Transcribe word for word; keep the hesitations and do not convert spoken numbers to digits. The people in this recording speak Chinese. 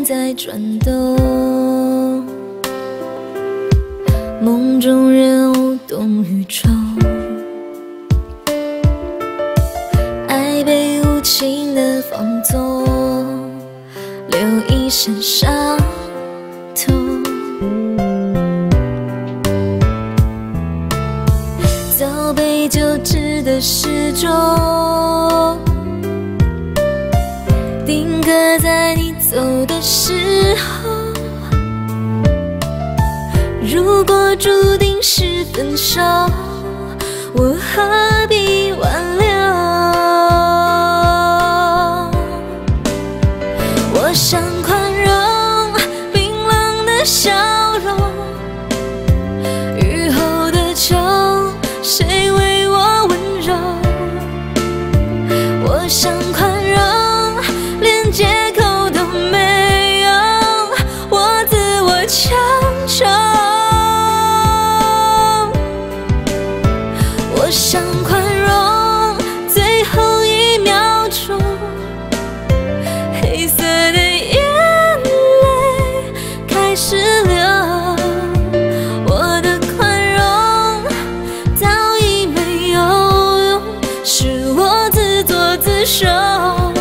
在转动，梦中人无动于衷，爱被无情的放纵，留一身伤痛。早被旧知的时钟，定格在你走的时候。如果注定是分手，我何必挽留？我想宽容冰冷的笑容，雨后的秋，谁为我温柔？我想宽容，连借口都没有，我自我强求。我想宽容，最后一秒钟，黑色的眼泪开始流。我的宽容早已没有用，是我自作自受。